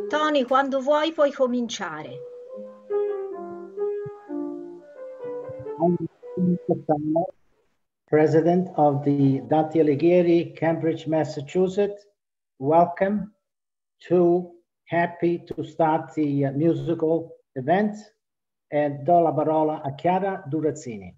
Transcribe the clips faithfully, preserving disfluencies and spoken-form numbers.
Tony, quando vuoi puoi cominciare. I'm President of the Dante Alighieri, Cambridge, Massachusetts. Welcome to happy to start the uh, musical event, and do la parola a Chiara Durazzini.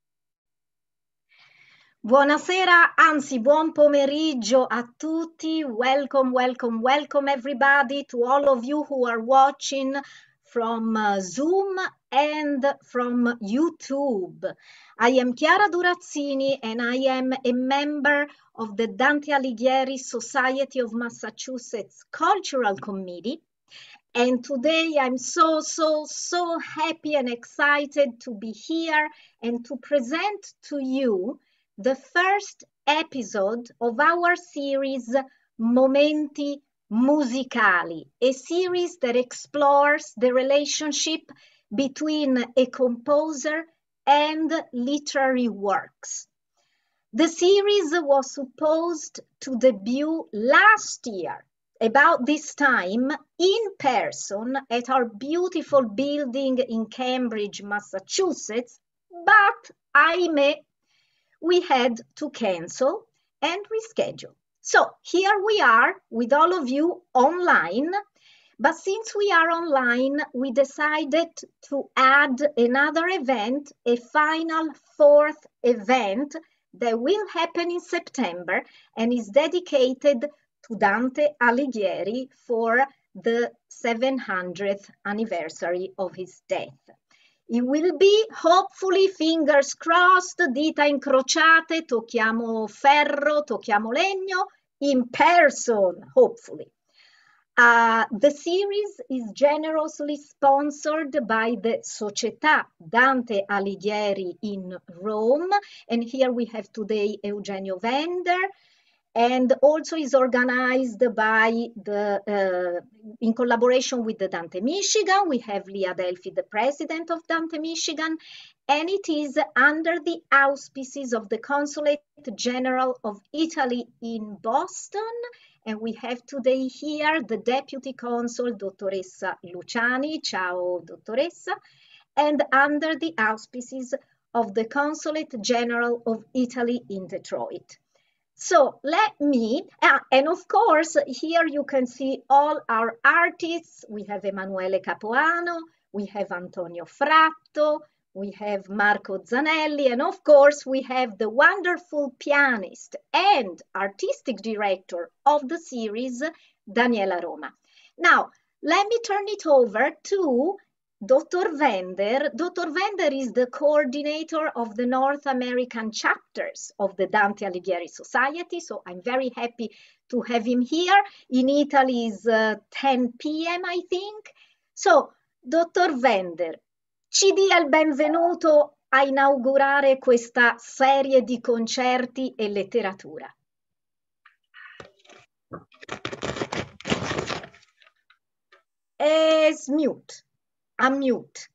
Buonasera, anzi buon pomeriggio a tutti. Welcome, welcome, welcome everybody to all of you who are watching from uh, Zoom and from YouTube. I am Chiara Durazzini and I am a member of the Dante Alighieri Society of Massachusetts Cultural Committee. And today I'm so, so, so happy and excited to be here and to present to you the first episode of our series Momenti Musicali, a series that explores the relationship between a composer and literary works. The series was supposed to debut last year, about this time, in person at our beautiful building in Cambridge, Massachusetts, but ahimè, we had to cancel and reschedule. So here we are with all of you online, but since we are online, we decided to add another event, a final fourth event that will happen in September and is dedicated to Dante Alighieri for the seven hundredth anniversary of his death. It will be, hopefully, fingers crossed, dita incrociate, tocchiamo ferro, tocchiamo legno, in person, hopefully. Uh, the series is generously sponsored by the Società Dante Alighieri in Rome, and here we have today Eugenio Vender, and also is organized by the, uh, in collaboration with the Dante Michigan. We have Lia Delphi, the president of Dante Michigan, and it is under the auspices of the Consulate General of Italy in Boston. And we have today here the Deputy Consul, Dottoressa Luciani. Ciao, Dottoressa. And under the auspices of the Consulate General of Italy in Detroit. So let me, uh, and of course, here you can see all our artists. We have Emanuele Capuano, we have Antonio Fratto, we have Marco Zanelli, and of course, we have the wonderful pianist and artistic director of the series, Daniela Roma. Now, let me turn it over to Doctor Vender. Doctor Vender is the coordinator of the North American chapters of the Dante Alighieri Society, so I'm very happy to have him here. In Italy is uh, ten p m I think. So, Doctor Vender, ci dia il benvenuto a inaugurare questa serie di concerti e letteratura. Es mute. Unmute.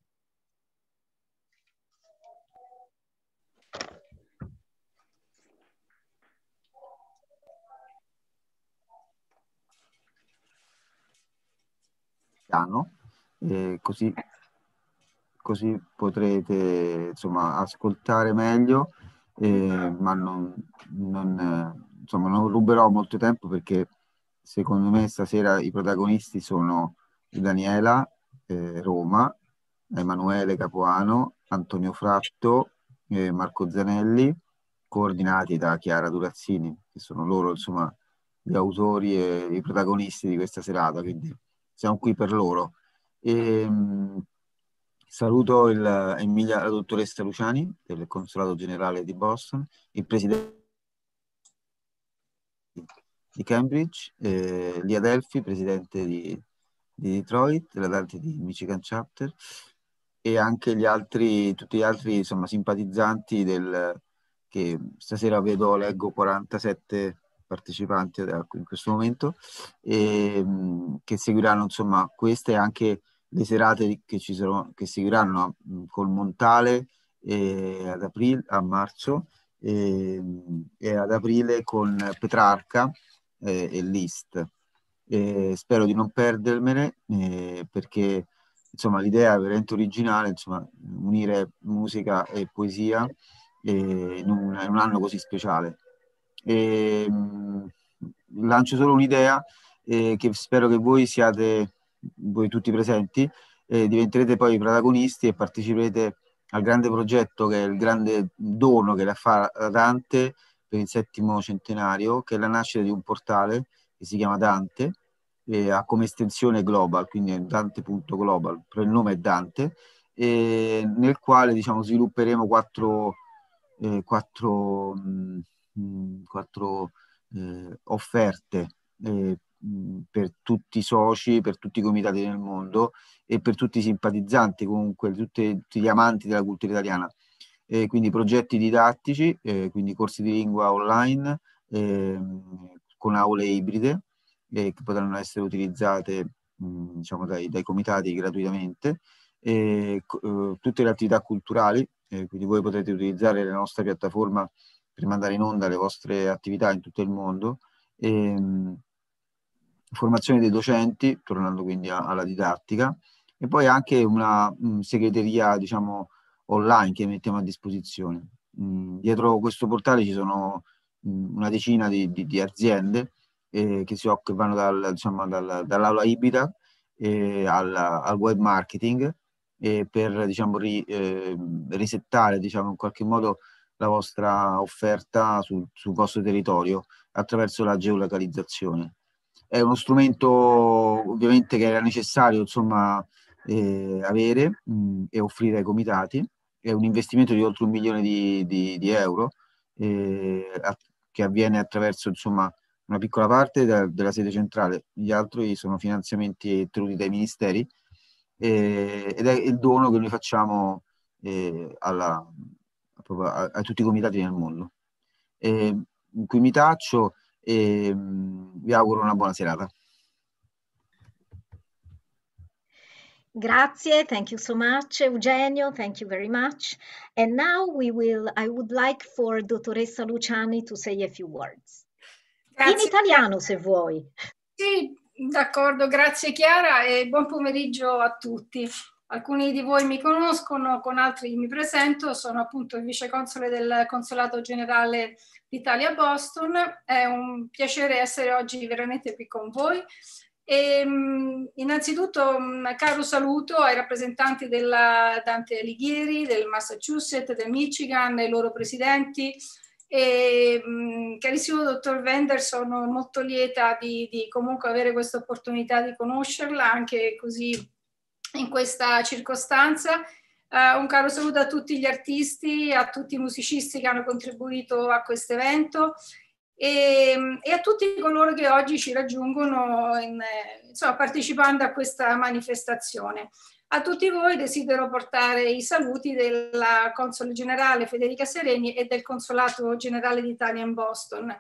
Piano, e così, così potrete insomma ascoltare meglio, eh, ma non, non, eh, insomma, non ruberò molto tempo perché secondo me stasera i protagonisti sono Daniela eh, Roma, Emanuele Capuano, Antonio Fratto, eh, Marco Zanelli, coordinati da Chiara Durazzini, che sono loro insomma gli autori e i protagonisti di questa serata, quindi siamo qui per loro. E, mh, saluto il, Emilia, la dottoressa Luciani del Consolato Generale di Boston, il presidente di Cambridge, eh, Lia Delphi, presidente di, di Detroit, la Dante di Michigan Chapter, e anche gli altri, tutti gli altri insomma simpatizzanti del, che stasera vedo, leggo quarantasette partecipanti in questo momento, e, mh, che seguiranno insomma queste e anche le serate che ci sono, che seguiranno mh, col Montale eh, ad aprile, a marzo, e, e ad aprile con Petrarca eh, e Liszt. e spero di non perdermene, eh, perché insomma l'idea è veramente originale, insomma, unire musica e poesia eh, in, un, in un anno così speciale. E, mh, lancio solo un'idea eh, che spero che voi siate, voi tutti presenti, eh, diventerete poi protagonisti e parteciperete al grande progetto che è il grande dono che la fa Dante per il settimo centenario, che è la nascita di un portale che si chiama Dante, eh, ha come estensione Global, quindi è Dante punto global, però il nome è Dante, e nel quale diciamo svilupperemo quattro, eh, quattro, mh, quattro eh, offerte eh, mh, per tutti i soci, per tutti i comitati nel mondo e per tutti i simpatizzanti, comunque tutti, tutti gli amanti della cultura italiana. Eh, quindi progetti didattici, eh, quindi corsi di lingua online eh, con aule ibride eh, che potranno essere utilizzate mh, diciamo dai, dai comitati gratuitamente, e eh, tutte le attività culturali, eh, quindi voi potrete utilizzare la nostra piattaforma per mandare in onda le vostre attività in tutto il mondo, e, mh, formazione dei docenti, tornando quindi a, alla didattica, e poi anche una mh, segreteria diciamo online che mettiamo a disposizione. Mh, dietro questo portale ci sono mh, una decina di, di, di aziende eh, che si occupano dal, diciamo, dal, dall'aula ibrida eh, al, al web marketing eh, per diciamo, ri, eh, risettare diciamo, in qualche modo la vostra offerta sul, sul vostro territorio attraverso la geolocalizzazione. È uno strumento ovviamente che era necessario insomma, eh, avere mh, e offrire ai comitati. È un investimento di oltre un milione di, di, di euro eh, a, che avviene attraverso insomma, una piccola parte da, della sede centrale, gli altri sono finanziamenti ottenuti dai ministeri eh, ed è il dono che noi facciamo eh, alla, proprio a, a tutti i comitati nel mondo. Eh, in cui mi taccio e vi auguro una buona serata. Grazie, thank you so much, Eugenio, thank you very much. And now we will, I would like for Dottoressa Luciani to say a few words. Grazie. In italiano, se vuoi. Sì, d'accordo, grazie Chiara e buon pomeriggio a tutti. Alcuni di voi mi conoscono, con altri mi presento, sono appunto il viceconsole del Consolato Generale d'Italia a Boston. È un piacere essere oggi veramente qui con voi. E, innanzitutto un caro saluto ai rappresentanti della Dante Alighieri, del Massachusetts, del Michigan, ai loro presidenti. E, mh, carissimo dottor Wender, sono molto lieta di, di comunque avere questa opportunità di conoscerla anche così in questa circostanza. Uh, un caro saluto a tutti gli artisti, a tutti i musicisti che hanno contribuito a questo evento e, e a tutti coloro che oggi ci raggiungono in, insomma, partecipando a questa manifestazione. A tutti voi desidero portare i saluti della Console Generale Federica Sereni e del Consolato Generale d'Italia in Boston.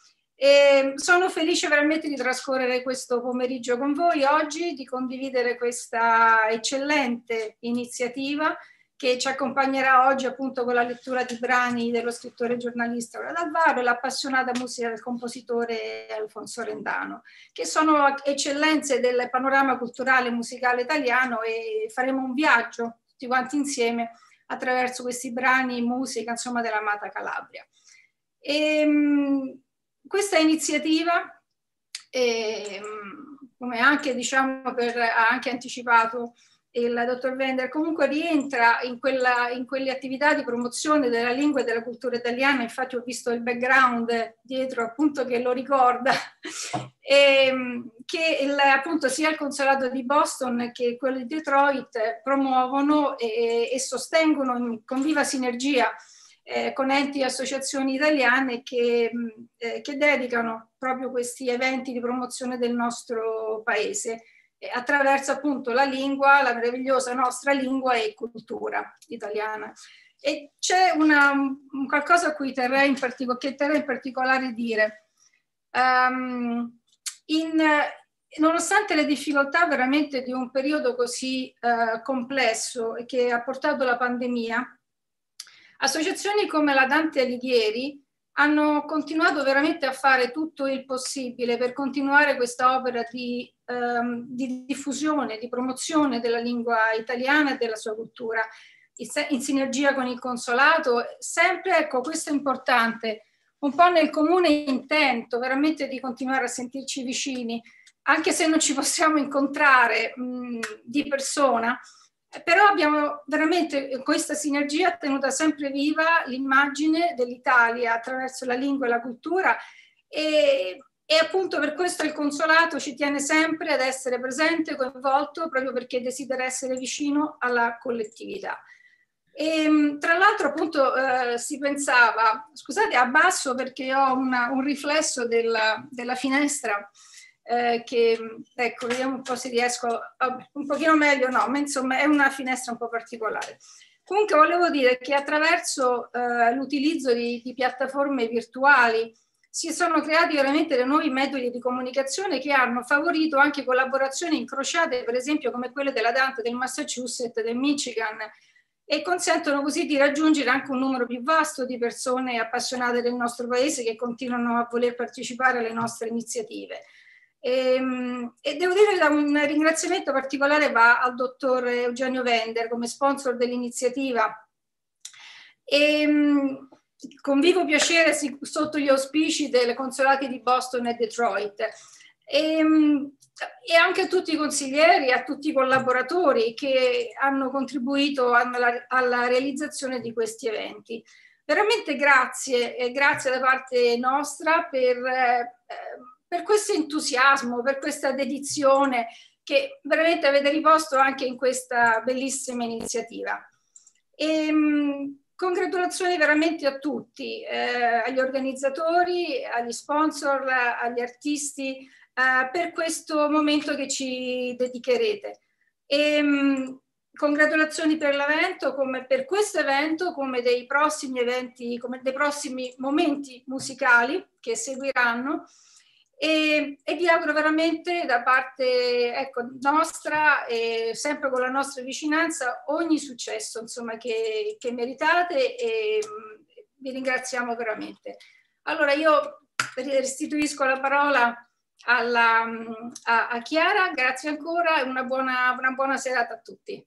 E sono felice veramente di trascorrere questo pomeriggio con voi oggi, di condividere questa eccellente iniziativa che ci accompagnerà oggi appunto con la lettura di brani dello scrittore e giornalista Orazio D'Alvaro e l'appassionata musica del compositore Alfonso Rendano, che sono eccellenze del panorama culturale e musicale italiano, e faremo un viaggio tutti quanti insieme attraverso questi brani, musica insomma dell'amata Calabria. E, mh, questa iniziativa, eh, come anche diciamo per, ha anche anticipato il dottor Wender, comunque rientra in, quella, in quelle attività di promozione della lingua e della cultura italiana. Infatti ho visto il background dietro appunto che lo ricorda, e, che il, appunto sia il consolato di Boston che quello di Detroit promuovono e, e sostengono in, con viva sinergia Eh, con enti e associazioni italiane che, eh, che dedicano proprio questi eventi di promozione del nostro paese eh, attraverso appunto la lingua, la meravigliosa nostra lingua e cultura italiana. E c'è una, un qualcosa a cui terrei in, partico, che terrei in particolare dire. Um, in, nonostante le difficoltà veramente di un periodo così uh, complesso e che ha portato la pandemia, associazioni come la Dante Alighieri hanno continuato veramente a fare tutto il possibile per continuare questa opera di, ehm, di diffusione, di promozione della lingua italiana e della sua cultura, in sinergia con il consolato, sempre, ecco, questo è importante, un po' nel comune intento veramente di continuare a sentirci vicini, anche se non ci possiamo incontrare mh, di persona, però abbiamo veramente questa sinergia tenuta sempre viva l'immagine dell'Italia attraverso la lingua e la cultura e, e appunto per questo il consolato ci tiene sempre ad essere presente, coinvolto, proprio perché desidera essere vicino alla collettività. E, tra l'altro appunto eh, si pensava, scusate abbasso perché ho una, un riflesso della, della finestra eh, che, ecco, vediamo un po' se riesco, oh, un pochino meglio no, ma insomma è una finestra un po' particolare. Comunque volevo dire che attraverso eh, l'utilizzo di, di piattaforme virtuali si sono creati veramente dei nuovi metodi di comunicazione che hanno favorito anche collaborazioni incrociate, per esempio come quelle della Dante del Massachusetts, del Michigan, e consentono così di raggiungere anche un numero più vasto di persone appassionate del nostro paese che continuano a voler partecipare alle nostre iniziative. E, e devo dire che un ringraziamento particolare va al dottor Eugenio Vender come sponsor dell'iniziativa e con vivo piacere sotto gli auspici dei consolati di Boston e Detroit. E, e anche a tutti i consiglieri, a tutti i collaboratori che hanno contribuito alla, alla realizzazione di questi eventi. Veramente grazie, e grazie da parte nostra per, eh, per questo entusiasmo, per questa dedizione che veramente avete riposto anche in questa bellissima iniziativa. E, mh, congratulazioni veramente a tutti, eh, agli organizzatori, agli sponsor, agli artisti, Uh, per questo momento che ci dedicherete. E, um, congratulazioni per l'evento, come per questo evento, come dei prossimi eventi, come dei prossimi momenti musicali che seguiranno. E, e vi auguro veramente da parte ecco, nostra, e sempre con la nostra vicinanza, ogni successo insomma, che, che meritate e um, vi ringraziamo veramente. Allora io restituisco la parola Alla, a, a Chiara, grazie ancora e una buona, una buona serata a tutti.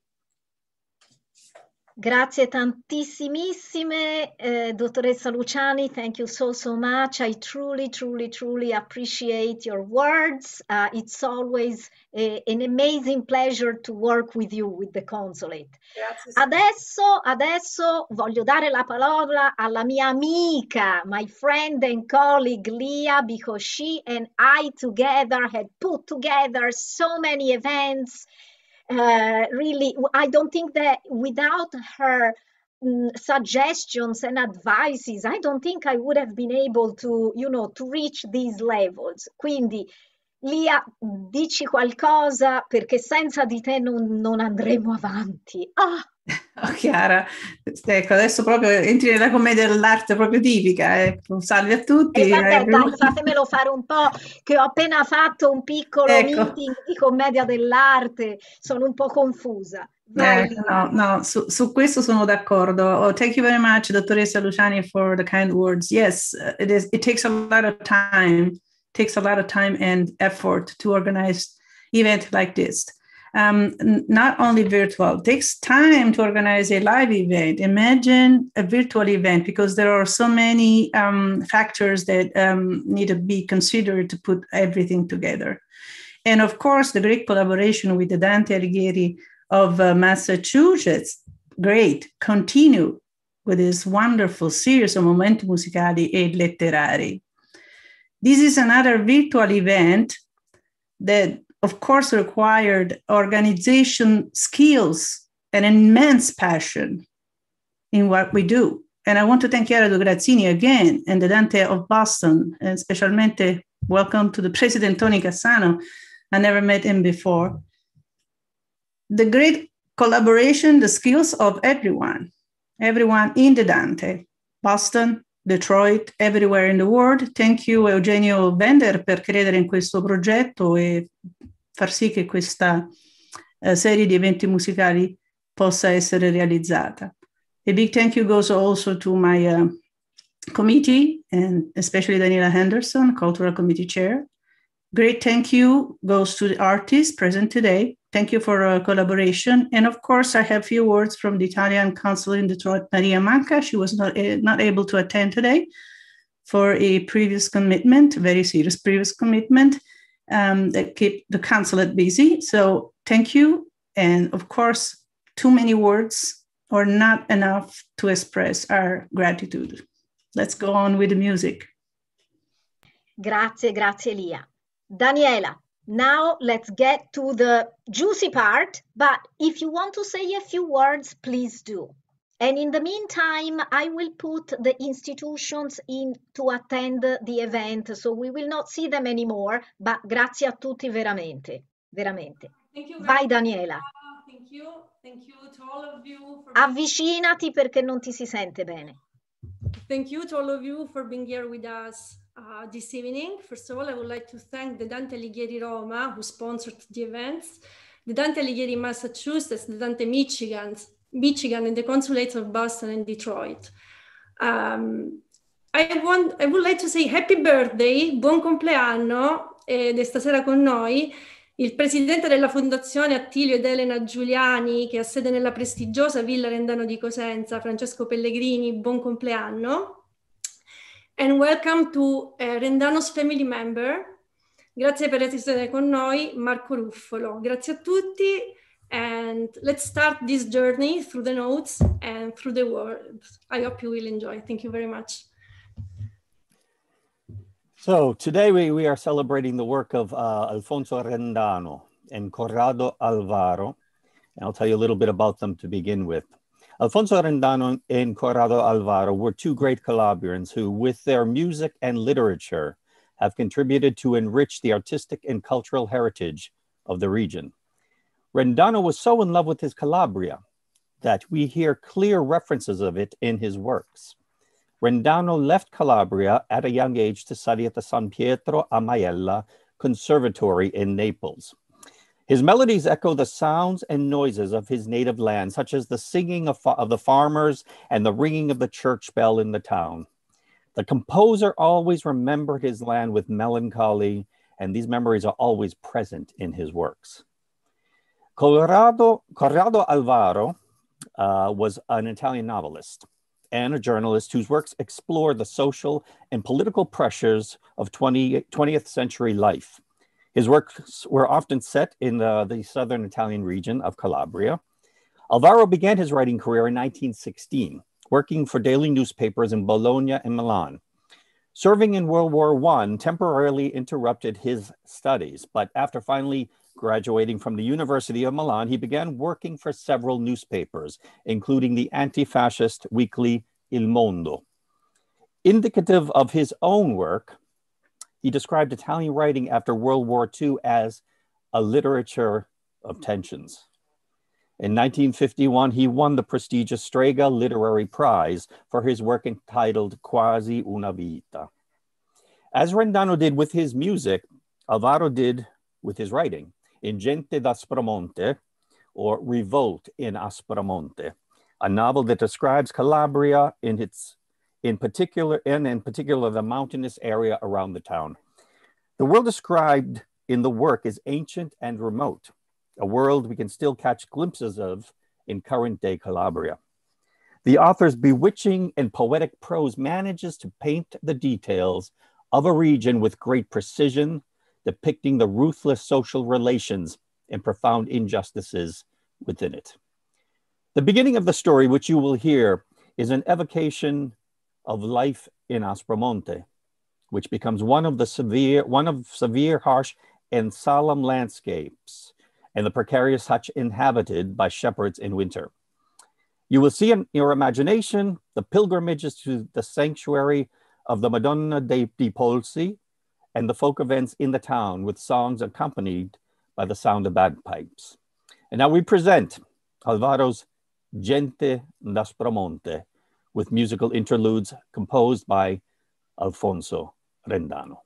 Grazie tantissimissime, eh, dottoressa Luciani. Thank you so, so much. I truly, truly, truly appreciate your words. Uh, it's always a, an amazing pleasure to work with you, with the consulate. Grazie. Adesso, adesso voglio dare la parola alla mia amica, my friend and colleague Lia, because she and I together had put together so many events. Uh, really, I don't think that without her um, suggestions and advices, I don't think I would have been able to, you know, to reach these levels. Quindi, Lia, dici qualcosa perché senza di te non, non andremo avanti. Ah! Oh, Chiara, ecco, adesso proprio entri nella commedia dell'arte proprio tipica. Ecco. Salve a tutti. E vabbè, dai, fatemelo fare un po', che ho appena fatto un piccolo ecco. meeting di commedia dell'arte, sono un po' confusa. Eh, no, no, su, su questo sono d'accordo. Oh, thank you very much, dottoressa Luciani, for the kind words. Yes, it is. It takes a lot of time, takes a lot of time and effort to organize event like this. Um, not only virtual, it takes time to organize a live event. Imagine a virtual event, because there are so many um, factors that um, need to be considered to put everything together. And of course, the great collaboration with the Dante Alighieri of uh, Massachusetts, great, continue with this wonderful series of momenti musicali e letterari. This is another virtual event that of course required organization skills and immense passion in what we do. And I want to thank Chiara Grazzini again and the Dante of Boston, and specialmente welcome to the President Tony Cassano. I never met him before. The great collaboration, the skills of everyone, everyone in the Dante, Boston, Detroit, everywhere in the world. Thank you Eugenio Bender per credere in questo progetto e far sì che questa uh, serie di eventi musicali possa essere realizzata. A big thank you goes also to my uh, committee, and especially Daniela Henderson, Cultural Committee Chair. Great thank you goes to the artists present today. Thank you for uh, collaboration. And of course, I have a few words from the Italian consul in Detroit, Maria Manca. She was not, uh, not able to attend today for a previous commitment, very serious previous commitment um, that kept the consulate busy. So thank you. And of course, too many words or not enough to express our gratitude. Let's go on with the music. Grazie, grazie Lia. Daniela, now let's get to the juicy part, but if you want to say a few words, please do. And in the meantime, I will put the institutions in to attend the event, so we will not see them anymore, but grazie a tutti veramente, veramente. Thank you. Vai Daniela. Thank you. Thank you to all of you. For Avvicinati perché non ti si sente bene. Thank you to all of you for being here with us uh, this evening. First of all, I would like to thank the Dante Alighieri Roma, who sponsored the events, the Dante Alighieri Massachusetts, the Dante Michigan, Michigan, and the consulates of Boston and Detroit. Um, I, want, I would like to say happy birthday, buon compleanno, ed è stasera con noi il presidente della Fondazione Attilio ed Elena Giuliani, che ha sede nella prestigiosa Villa Rendano di Cosenza, Francesco Pellegrini, buon compleanno. And welcome to uh, Rendano's family member. Grazie per essere con noi, Marco Ruffolo. Grazie a tutti, and let's start this journey through the notes and through the words. I hope you will enjoy. Thank you very much. So today we, we are celebrating the work of uh, Alfonso Rendano and Corrado Alvaro, and I'll tell you a little bit about them to begin with. Alfonso Rendano and Corrado Alvaro were two great Calabrians who, with their music and literature, have contributed to enrich the artistic and cultural heritage of the region. Rendano was so in love with his Calabria that we hear clear references of it in his works. Rendano left Calabria at a young age to study at the San Pietro a Maiella Conservatory in Naples. His melodies echo the sounds and noises of his native land, such as the singing of, of the farmers and the ringing of the church bell in the town. The composer always remembered his land with melancholy, and these memories are always present in his works. Corrado, Corrado Alvaro uh, was an Italian novelist and a journalist whose works explore the social and political pressures of twentieth century life. His works were often set in the, the southern Italian region of Calabria. Alvaro began his writing career in nineteen sixteen, working for daily newspapers in Bologna and Milan. Serving in World War One temporarily interrupted his studies, but after finally graduating from the University of Milan, he began working for several newspapers, including the anti-fascist weekly Il Mondo. Indicative of his own work, he described Italian writing after World War Two as a literature of tensions. In nineteen fifty-one, he won the prestigious Strega Literary Prize for his work entitled Quasi una vita. As Rendano did with his music, Alvaro did with his writing in Gente d'Aspromonte, or Revolt in Aspromonte, a novel that describes Calabria in its, in particular, and in particular the mountainous area around the town. The world described in the work is ancient and remote, a world we can still catch glimpses of in current-day Calabria. The author's bewitching and poetic prose manages to paint the details of a region with great precision, depicting the ruthless social relations and profound injustices within it. The beginning of the story, which you will hear, is an evocation of life in Aspromonte, which becomes one of the severe, one of severe, harsh, and solemn landscapes, and the precarious hutch inhabited by shepherds in winter. You will see in your imagination the pilgrimages to the sanctuary of the Madonna dei Polsi, and the folk events in the town with songs accompanied by the sound of bagpipes. And now we present Alvaro's Gente d'Aspromonte with musical interludes composed by Alfonso Rendano.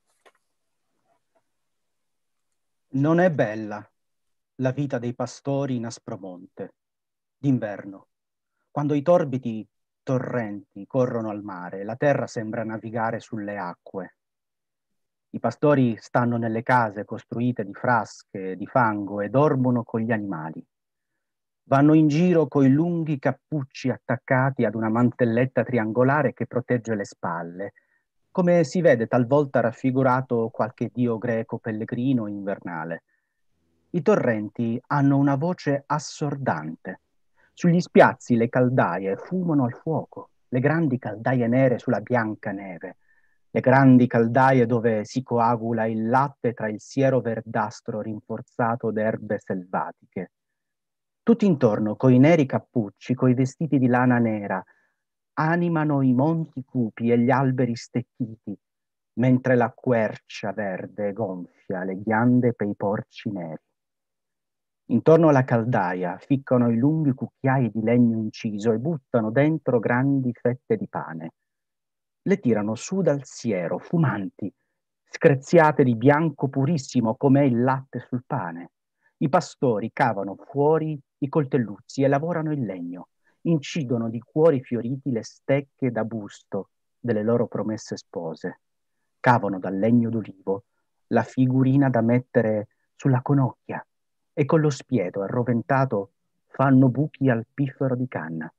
Non è bella la vita dei pastori in Aspromonte, d'inverno, quando i torbidi torrenti corrono al mare, la terra sembra navigare sulle acque. I pastori stanno nelle case costruite di frasche, di fango e dormono con gli animali. Vanno in giro coi lunghi cappucci attaccati ad una mantelletta triangolare che protegge le spalle, come si vede talvolta raffigurato qualche dio greco pellegrino invernale. I torrenti hanno una voce assordante. Sugli spiazzi le caldaie fumano al fuoco, le grandi caldaie nere sulla bianca neve, le grandi caldaie dove si coagula il latte tra il siero verdastro rinforzato d'erbe selvatiche. Tutti intorno, coi neri cappucci, coi vestiti di lana nera, animano i monti cupi e gli alberi stecchiti, mentre la quercia verde gonfia le ghiande pei porci neri. Intorno alla caldaia ficcano i lunghi cucchiai di legno inciso e buttano dentro grandi fette di pane. Le tirano su dal siero, fumanti, screziate di bianco purissimo com'è il latte sul pane. I pastori cavano fuori i coltelluzzi e lavorano il legno, incidono di cuori fioriti le stecche da busto delle loro promesse spose. Cavano dal legno d'olivo la figurina da mettere sulla conocchia e con lo spiedo arroventato fanno buchi al piffero di canna.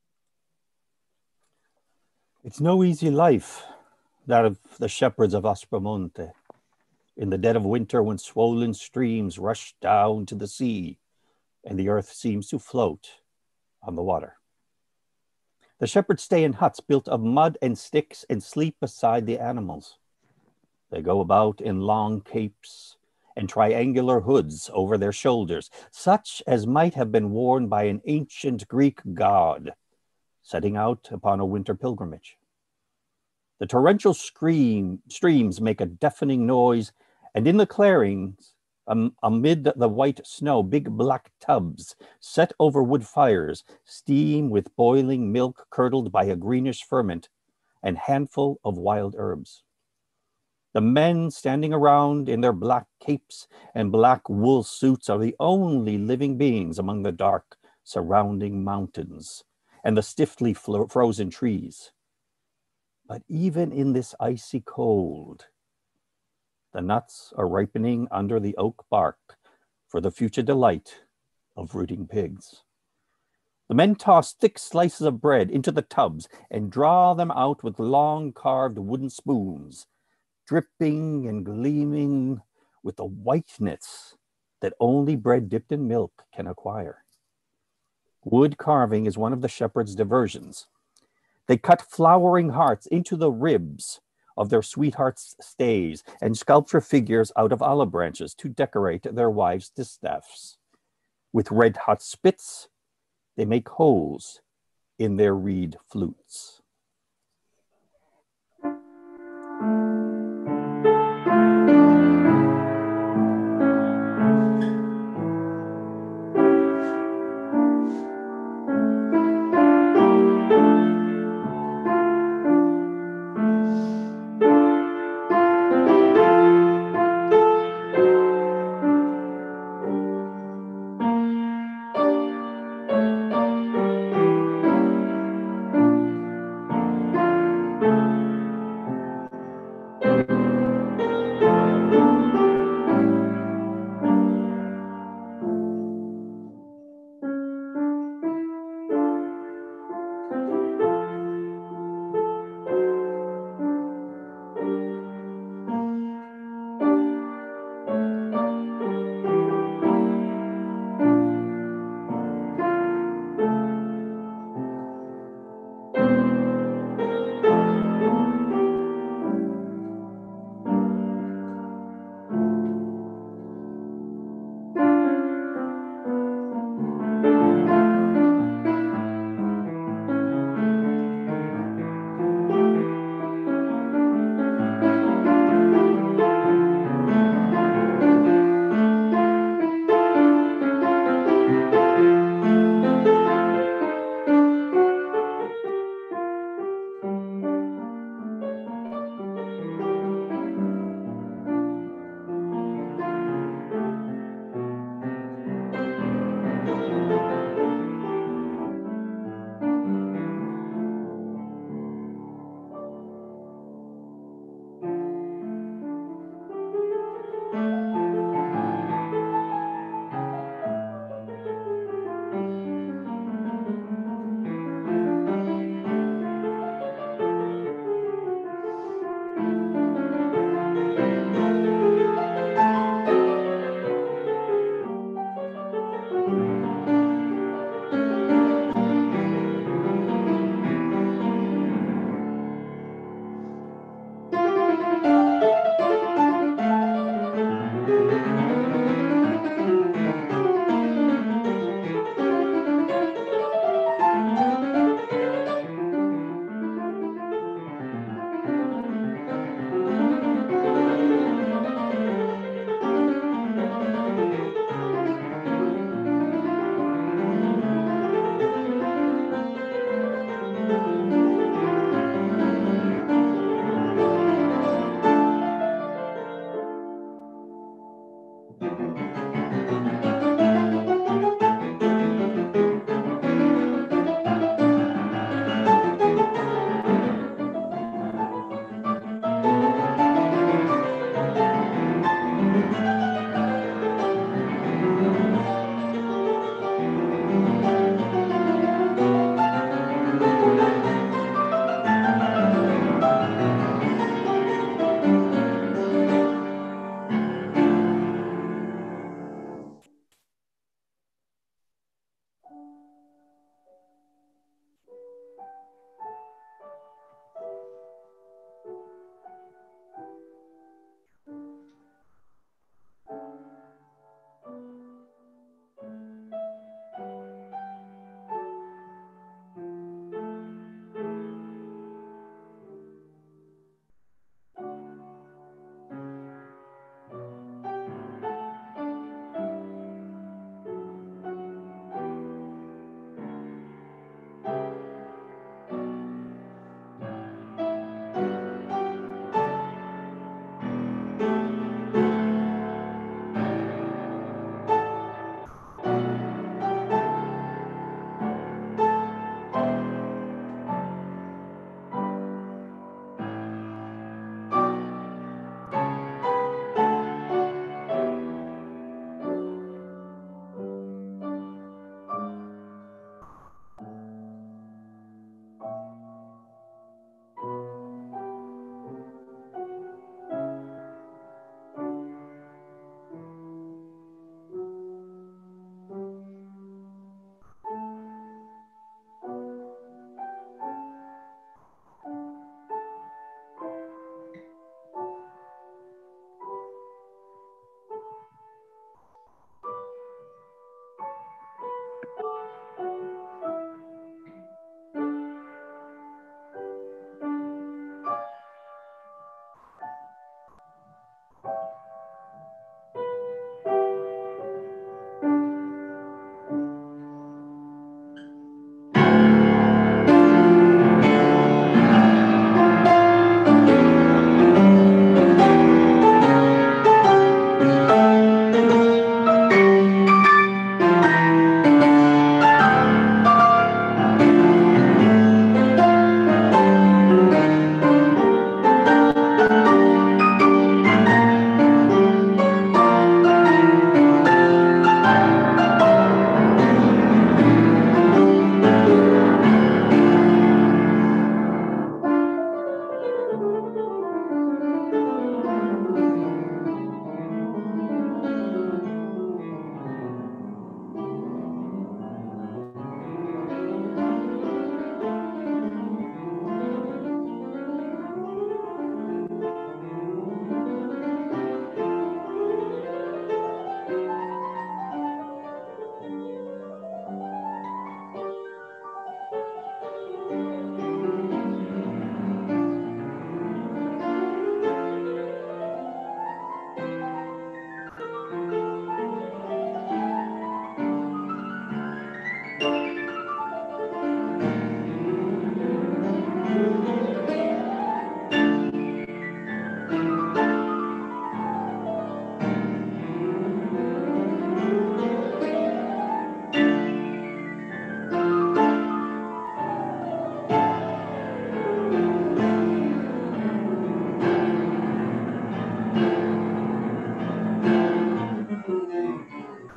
It's no easy life, that of the shepherds of Aspromonte, in the dead of winter when swollen streams rush down to the sea and the earth seems to float on the water. The shepherds stay in huts built of mud and sticks and sleep beside the animals. They go about in long capes and triangular hoods over their shoulders, such as might have been worn by an ancient Greek god setting out upon a winter pilgrimage. The torrential scream, streams make a deafening noise, and in the clearings, um, amid the white snow, big black tubs set over wood fires steam with boiling milk curdled by a greenish ferment and handful of wild herbs. The men standing around in their black capes and black wool suits are the only living beings among the dark surrounding mountains and the stiffly flo- frozen trees. But even in this icy cold, the nuts are ripening under the oak bark for the future delight of rooting pigs. The men toss thick slices of bread into the tubs and draw them out with long carved wooden spoons, dripping and gleaming with the whiteness that only bread dipped in milk can acquire. Wood carving is one of the shepherds' diversions. They cut flowering hearts into the ribs of their sweethearts' stays and sculpture figures out of olive branches to decorate their wives' distaffs. With red-hot spits, they make holes in their reed flutes.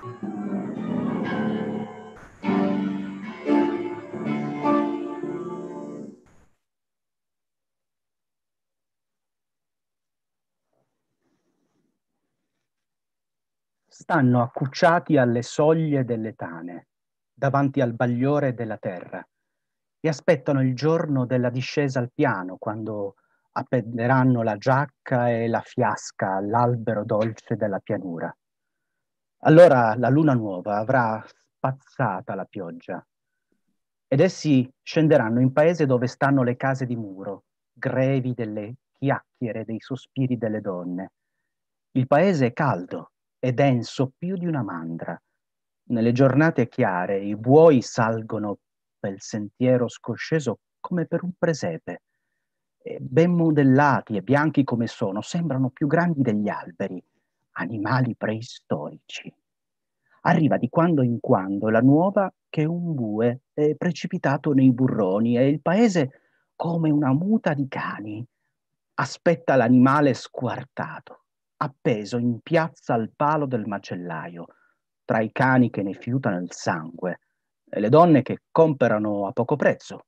Stanno accucciati alle soglie delle tane, davanti al bagliore della terra, e aspettano il giorno della discesa al piano, quando appenderanno la giacca e la fiasca all'albero dolce della pianura. Allora la luna nuova avrà spazzata la pioggia, ed essi scenderanno in paese dove stanno le case di muro, grevi delle chiacchiere, dei sospiri delle donne. Il paese è caldo e denso più di una mandra. Nelle giornate chiare i buoi salgono pel sentiero scosceso come per un presepe. E ben modellati e bianchi come sono, sembrano più grandi degli alberi, animali preistorici. Arriva di quando in quando la nuova che un bue è precipitato nei burroni e il paese, come una muta di cani, aspetta l'animale squartato, appeso in piazza al palo del macellaio, tra i cani che ne fiutano il sangue e le donne che comprano a poco prezzo.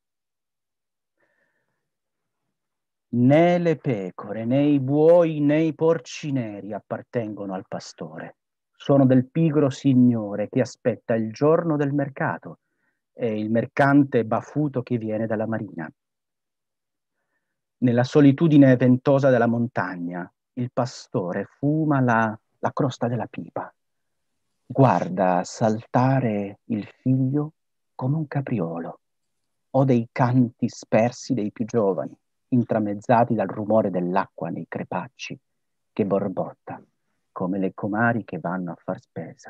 Né le pecore, né i buoi, né i porci neri appartengono al pastore. Sono del pigro signore che aspetta il giorno del mercato e il mercante baffuto che viene dalla marina. Nella solitudine ventosa della montagna, il pastore fuma la, la crosta della pipa. Guarda saltare il figlio come un capriolo, o dei canti spersi dei più giovani, intramezzati dal rumore dell'acqua nei crepacci che borbotta come le comari che vanno a far spesa.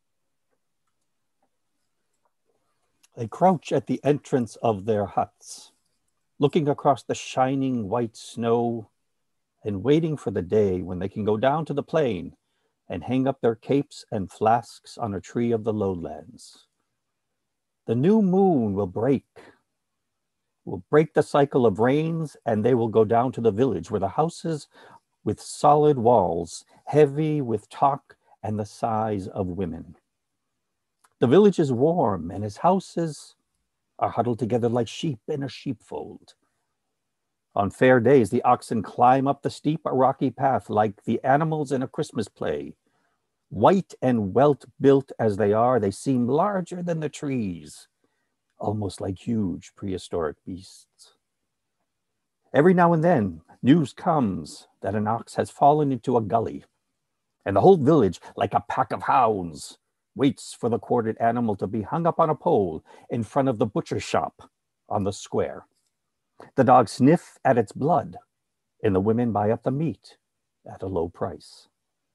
They crouch at the entrance of their huts, looking across the shining white snow and waiting for the day when they can go down to the plain and hang up their capes and flasks on a tree of the lowlands. The new moon will break, will break the cycle of rains, and they will go down to the village where the houses with solid walls, heavy with talk and the sighs of women. The village is warm, and its houses are huddled together like sheep in a sheepfold. On fair days, the oxen climb up the steep rocky path like the animals in a Christmas play. White and well-built as they are, they seem larger than the trees, almost like huge prehistoric beasts. Every now and then, news comes that an ox has fallen into a gully, and the whole village, like a pack of hounds, waits for the quartered animal to be hung up on a pole in front of the butcher shop on the square. The dogs sniff at its blood, and the women buy up the meat at a low price.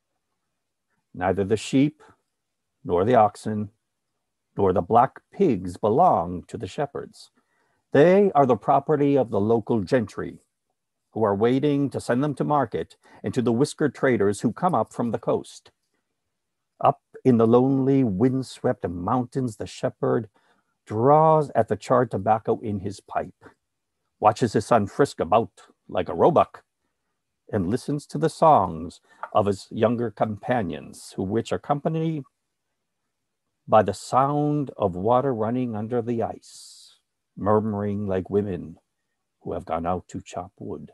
Neither the sheep, nor the oxen, nor the black pigs belong to the shepherds. They are the property of the local gentry, who are waiting to send them to market, and to the whiskered traders who come up from the coast. Up in the lonely, windswept mountains, the shepherd draws at the charred tobacco in his pipe, watches his son frisk about like a roebuck, and listens to the songs of his younger companions, who which are accompanied by the sound of water running under the ice, murmuring like women who have gone out to chop wood.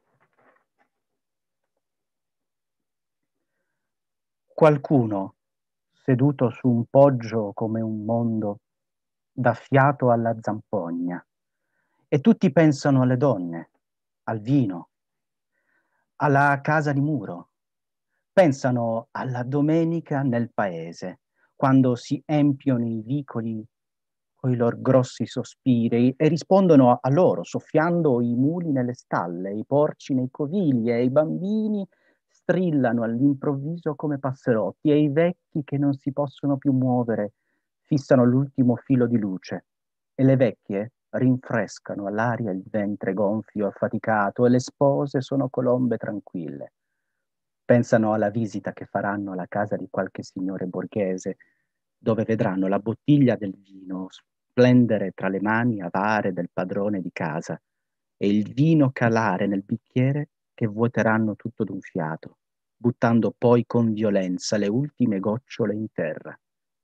Qualcuno seduto su un poggio come un mondo, dà fiato alla zampogna. E tutti pensano alle donne, al vino, alla casa di muro. Pensano alla domenica nel paese, quando si empiono i vicoli coi loro grossi sospiri e rispondono a loro, soffiando i muli nelle stalle, i porci nei covili e i bambini strillano all'improvviso come passerotti e i vecchi che non si possono più muovere fissano l'ultimo filo di luce e le vecchie rinfrescano all'aria il ventre gonfio affaticato e le spose sono colombe tranquille. Pensano alla visita che faranno alla casa di qualche signore borghese, dove vedranno la bottiglia del vino splendere tra le mani avare del padrone di casa e il vino calare nel bicchiere che vuoteranno tutto d'un fiato, buttando poi con violenza le ultime gocciole in terra.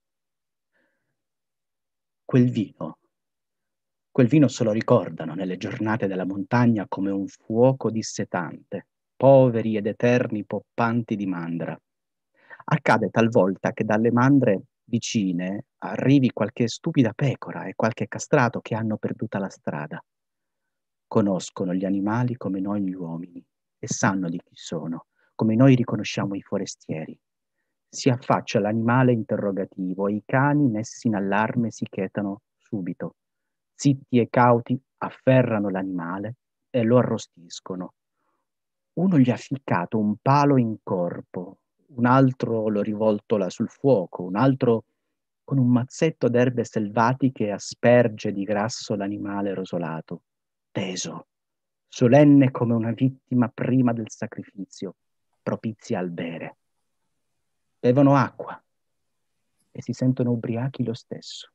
Quel vino, quel vino se lo ricordano nelle giornate della montagna come un fuoco dissetante, poveri ed eterni poppanti di mandra. Accade talvolta che dalle mandre vicine arrivi qualche stupida pecora e qualche castrato che hanno perduta la strada. Conoscono gli animali come noi gli uomini e sanno di chi sono, come noi riconosciamo i forestieri. Si affaccia l'animale interrogativo e i cani messi in allarme si chetano subito. Zitti e cauti afferrano l'animale e lo arrostiscono. Uno gli ha ficcato un palo in corpo, un altro lo rivoltola sul fuoco, un altro con un mazzetto d'erbe selvatiche asperge di grasso l'animale rosolato, teso, solenne come una vittima prima del sacrificio, propizia al bere. Bevono acqua e si sentono ubriachi lo stesso.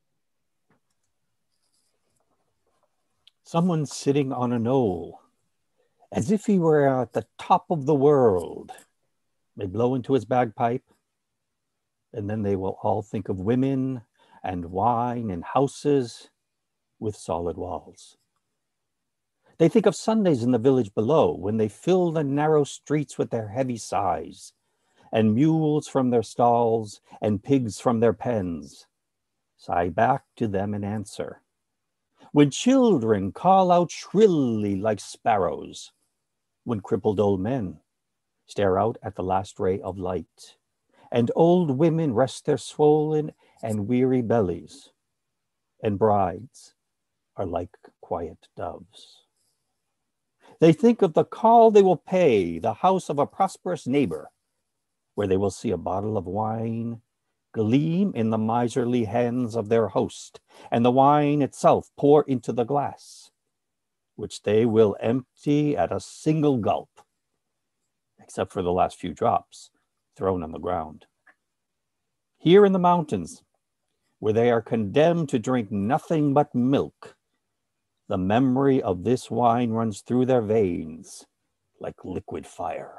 Someone sitting on a knoll, as if he were at the top of the world, may blow into his bagpipe, and then they will all think of women and wine and houses with solid walls. They think of Sundays in the village below, when they fill the narrow streets with their heavy sighs, and mules from their stalls and pigs from their pens sigh back to them in answer. When children call out shrilly like sparrows, when crippled old men stare out at the last ray of light, and old women rest their swollen and weary bellies, and brides are like quiet doves. They think of the call they will pay the house of a prosperous neighbor, where they will see a bottle of wine gleam in the miserly hands of their host, and the wine itself pour into the glass, which they will empty at a single gulp, except for the last few drops thrown on the ground. Here in the mountains, where they are condemned to drink nothing but milk, the memory of this wine runs through their veins like liquid fire.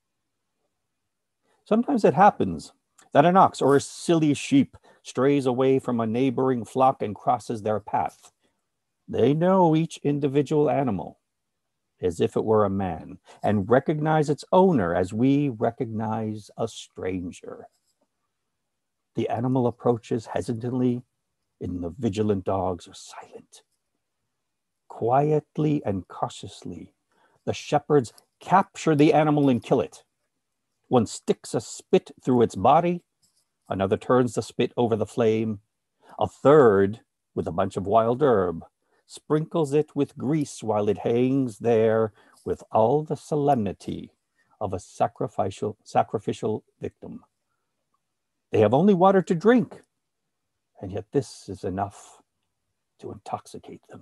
Sometimes it happens that an ox or a silly sheep strays away from a neighboring flock and crosses their path. They know each individual animal as if it were a man and recognize its owner as we recognize a stranger. The animal approaches hesitantly, and the vigilant dogs are silent. Quietly and cautiously, the shepherds capture the animal and kill it. One sticks a spit through its body, another turns the spit over the flame, a third, with a bunch of wild herb, sprinkles it with grease while it hangs there with all the solemnity of a sacrificial, sacrificial victim. They have only water to drink, and yet this is enough to intoxicate them.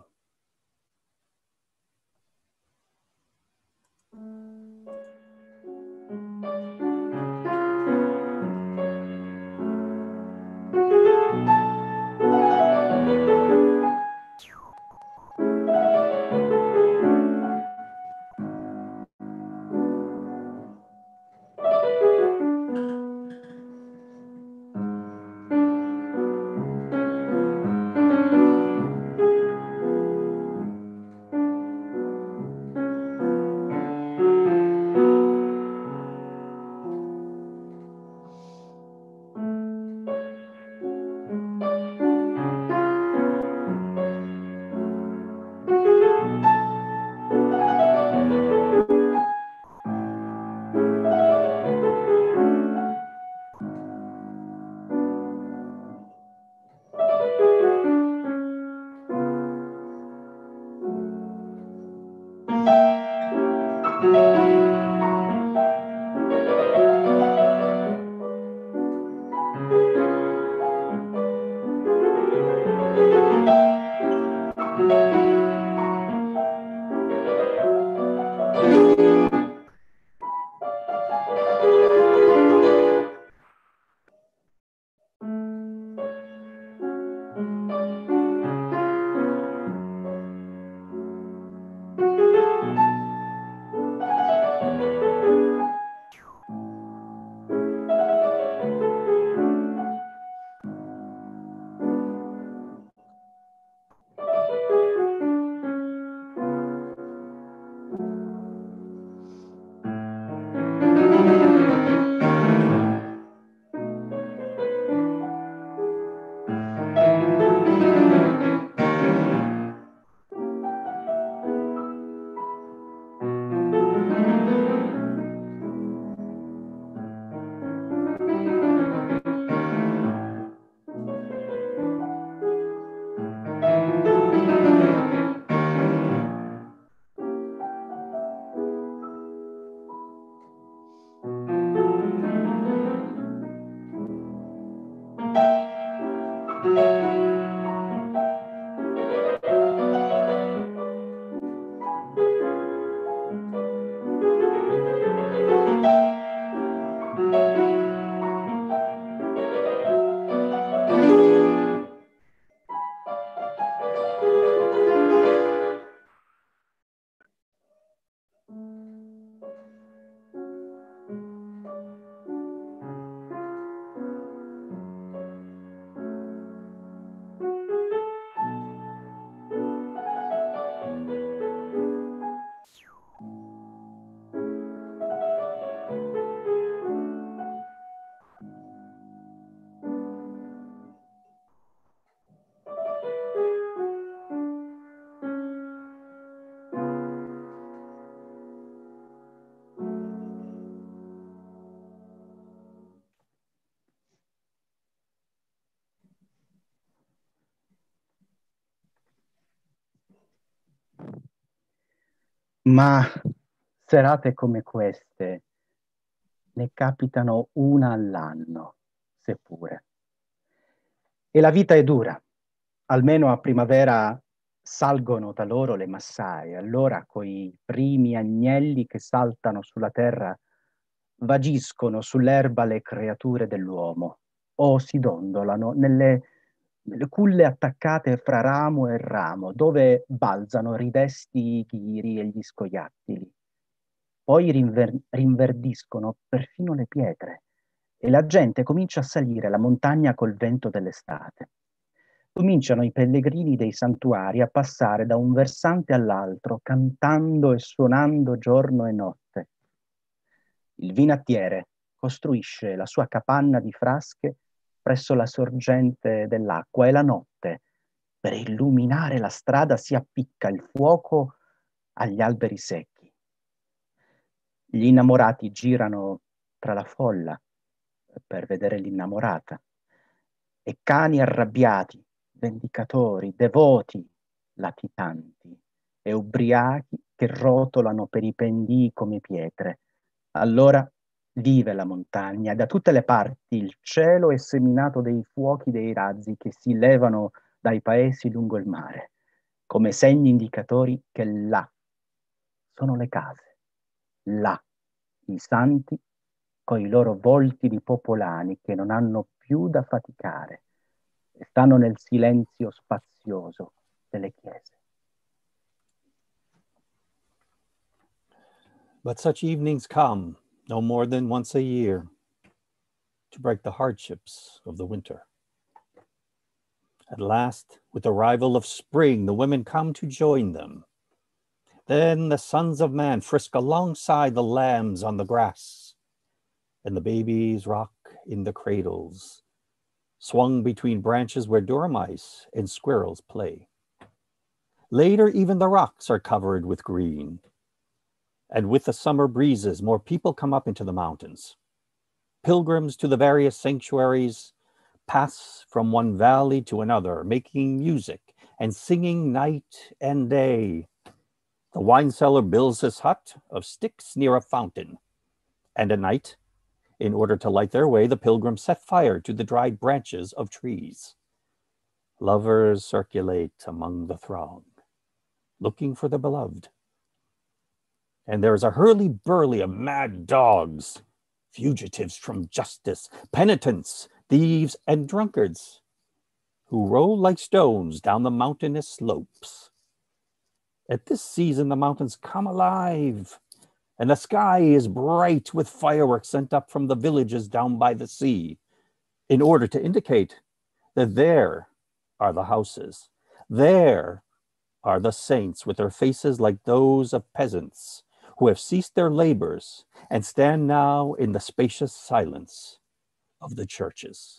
Ma serate come queste ne capitano una all'anno, seppure. E la vita è dura. Almeno a primavera salgono da loro le massaie, allora coi primi agnelli che saltano sulla terra vagiscono sull'erba le creature dell'uomo o si dondolano nelle, nelle culle attaccate fra ramo e ramo, dove balzano ridesti i ghiri e gli scoiattili. Poi rinver- rinverdiscono perfino le pietre e la gente comincia a salire la montagna col vento dell'estate. Cominciano i pellegrini dei santuari a passare da un versante all'altro, cantando e suonando giorno e notte. Il vinattiere costruisce la sua capanna di frasche presso la sorgente dell'acqua e la notte, per illuminare la strada, si appicca il fuoco agli alberi secchi. Gli innamorati girano tra la folla per vedere l'innamorata e cani arrabbiati, vendicatori, devoti, latitanti e ubriachi che rotolano per i pendii come pietre. Allora vive la montagna e da tutte le parti il cielo è seminato dei fuochi dei razzi che si levano dai paesi lungo il mare, come segni indicatori che là sono le case, là i santi coi loro volti di popolani che non hanno più da faticare e stanno nel silenzio spazioso delle chiese. But such evenings come no more than once a year to break the hardships of the winter. At last, with the arrival of spring, the women come to join them. Then the sons of man frisk alongside the lambs on the grass, and the babies rock in the cradles, swung between branches where dormice and squirrels play. Later, even the rocks are covered with green. And with the summer breezes, more people come up into the mountains. Pilgrims to the various sanctuaries pass from one valley to another, making music and singing night and day. The wine seller builds his hut of sticks near a fountain. And at night, in order to light their way, the pilgrims set fire to the dried branches of trees. Lovers circulate among the throng, looking for the beloved. And there is a hurly-burly of mad dogs, fugitives from justice, penitents, thieves, and drunkards, who roll like stones down the mountainous slopes. At this season, the mountains come alive, and the sky is bright with fireworks sent up from the villages down by the sea, in order to indicate that there are the houses, there are the saints with their faces like those of peasants, who have ceased their labors and stand now in the spacious silence of the churches.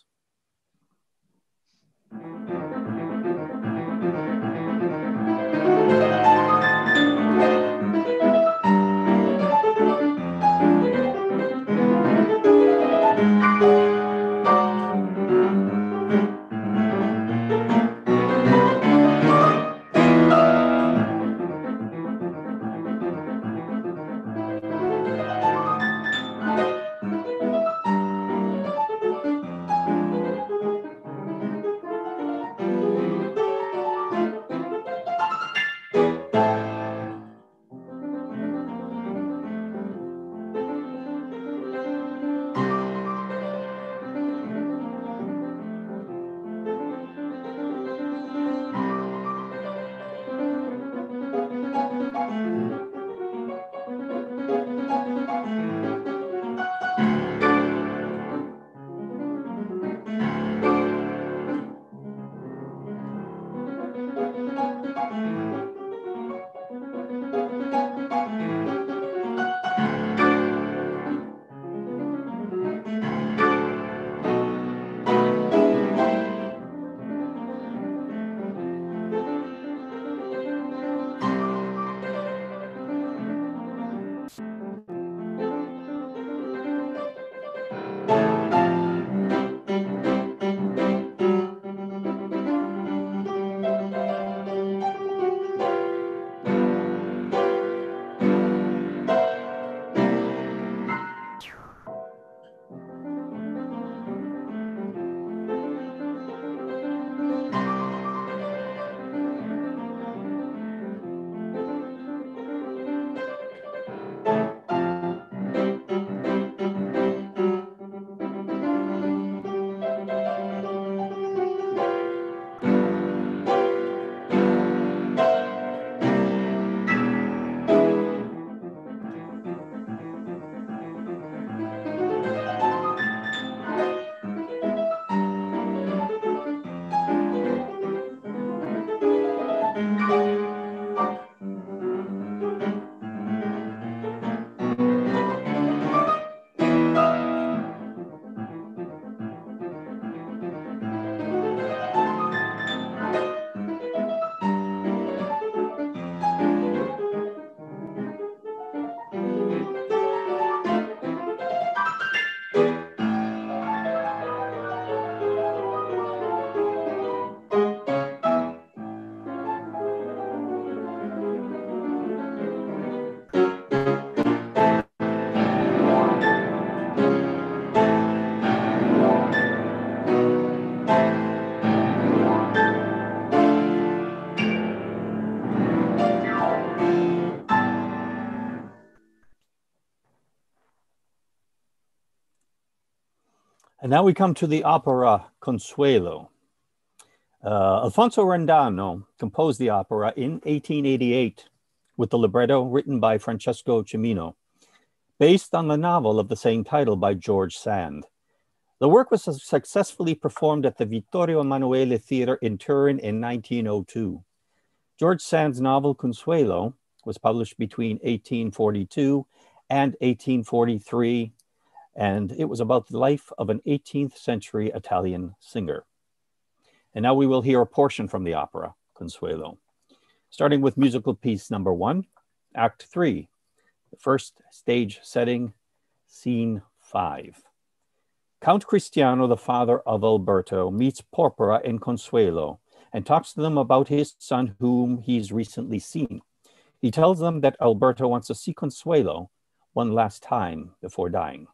And now we come to the opera Consuelo. Uh, Alfonso Rendano composed the opera in eighteen eighty-eight with the libretto written by Francesco Cimino, based on the novel of the same title by George Sand. The work was successfully performed at the Vittorio Emanuele Theater in Turin in nineteen oh two. George Sand's novel Consuelo was published between eighteen forty-two and eighteen forty-three, and it was about the life of an eighteenth century Italian singer. And now we will hear a portion from the opera, Consuelo, starting with musical piece number one, act three, the first stage setting, scene five. Count Cristiano, the father of Alberto, meets Porpora and Consuelo and talks to them about his son whom he's recently seen. He tells them that Alberto wants to see Consuelo one last time before dying.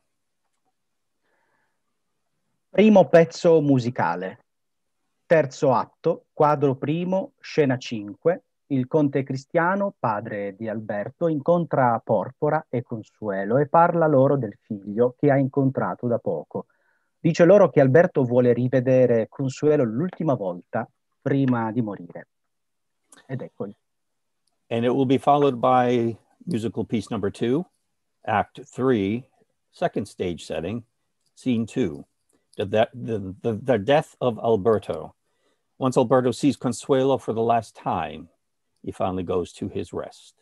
Primo pezzo musicale. Terzo atto, quadro primo, scena cinque. Il conte Cristiano, padre di Alberto, incontra Porpora e Consuelo e parla loro del figlio che ha incontrato da poco. Dice loro che Alberto vuole rivedere Consuelo l'ultima volta prima di morire. Ed eccoli. And it will be followed by musical piece number two, act three, second stage setting, scene two, the, the, the, the death of Alberto. Once Alberto sees Consuelo for the last time, he finally goes to his rest.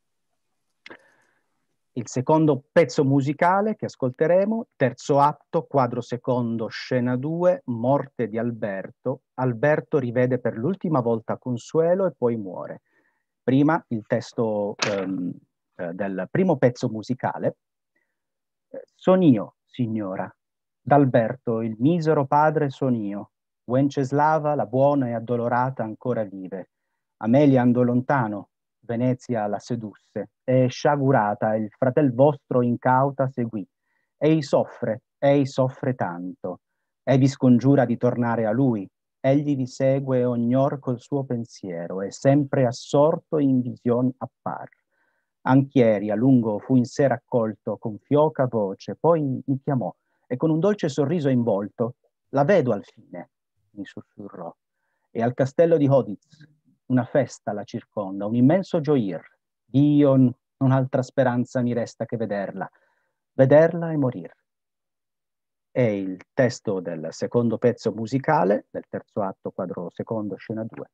Il secondo pezzo musicale che ascolteremo, terzo atto, quadro secondo, scena due, morte di Alberto. Alberto rivede per l'ultima volta Consuelo e poi muore. Prima il testo um, eh, del primo pezzo musicale. Son io, signora, d'Alberto, il misero padre son io. Wenceslava, la buona e addolorata, ancora vive. Amelia andò lontano, Venezia la sedusse, e sciagurata il fratel vostro incauta seguì. Ei soffre, ei soffre tanto, e vi scongiura di tornare a lui. Egli vi segue ognor col suo pensiero, e sempre assorto in vision appar. Anchieri a lungo fu in sé raccolto con fioca voce, poi mi chiamò, e con un dolce sorriso in volto, la vedo al fine, mi sussurrò, e al castello di Hoditz una festa la circonda, un immenso gioir. Dio, non altra speranza mi resta che vederla, vederla e morir. È il testo del secondo pezzo musicale, del terzo atto, quadro secondo, scena due.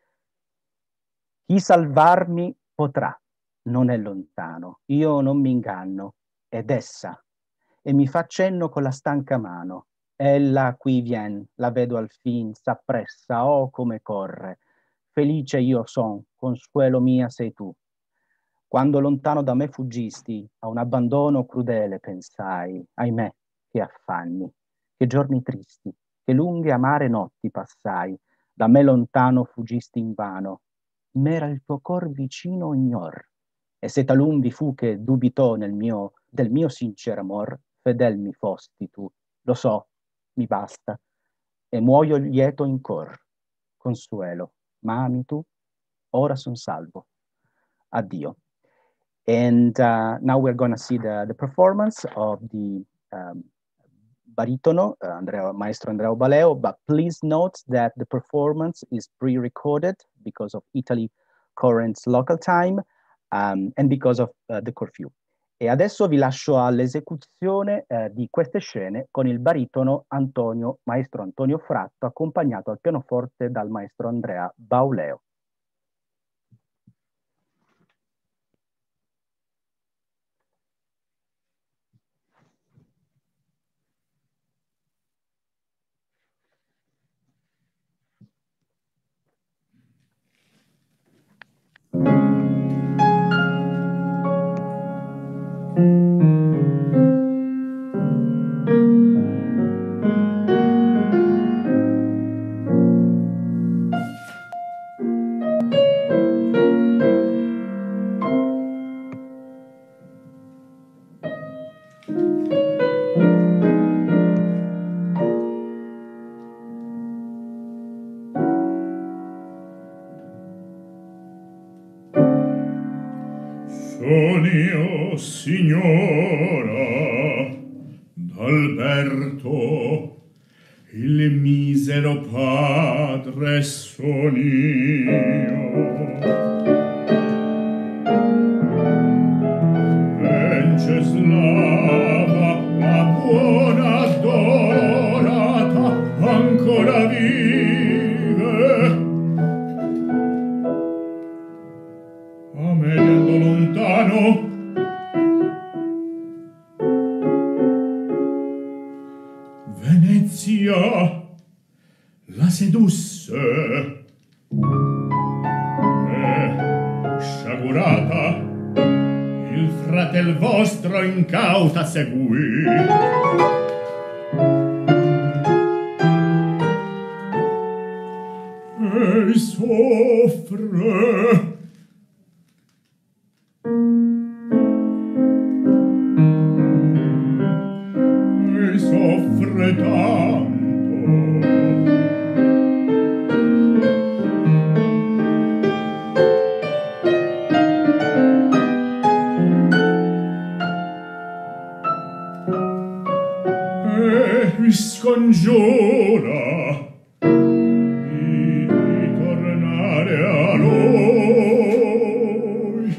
Chi salvarmi potrà, non è lontano, io non mi inganno, ed essa, e mi fa cenno con la stanca mano. Ella qui vien, la vedo al fin, s'appressa, oh come corre. Felice io son, Consuelo mia sei tu. Quando lontano da me fuggisti, a un abbandono crudele pensai, ahimè, che affanni, che giorni tristi, che lunghe amare notti passai, da me lontano fuggisti invano, m'era il tuo cor vicino ignor, e se talun vi fu che dubitò nel mio, del mio sincero amor, fedel mi fosti tu, lo so, mi basta, e muoio lieto in cor. Consuelo, ma ami tu? Ora son salvo. Addio. And uh, now we're going to see the, the performance of the um, baritono, uh, Andrea, Maestro Andrea Baleo, but please note that the performance is pre-recorded because of Italy current local time um, and because of uh, the curfew. E adesso vi lascio all'esecuzione eh, di queste scene con il baritono Antonio, Maestro Antonio Fratto, accompagnato al pianoforte dal Maestro Andrea Bauleo. Son io, signora, d'Alberto, il misero padre son io. Venceslava, la buona dorata, ancora vive. A me andò lontano Venezia la sedusse e, sciagurata, il fratel vostro incauta seguì. E soffre e soffre tanto. Mi scongiura di tornare a noi.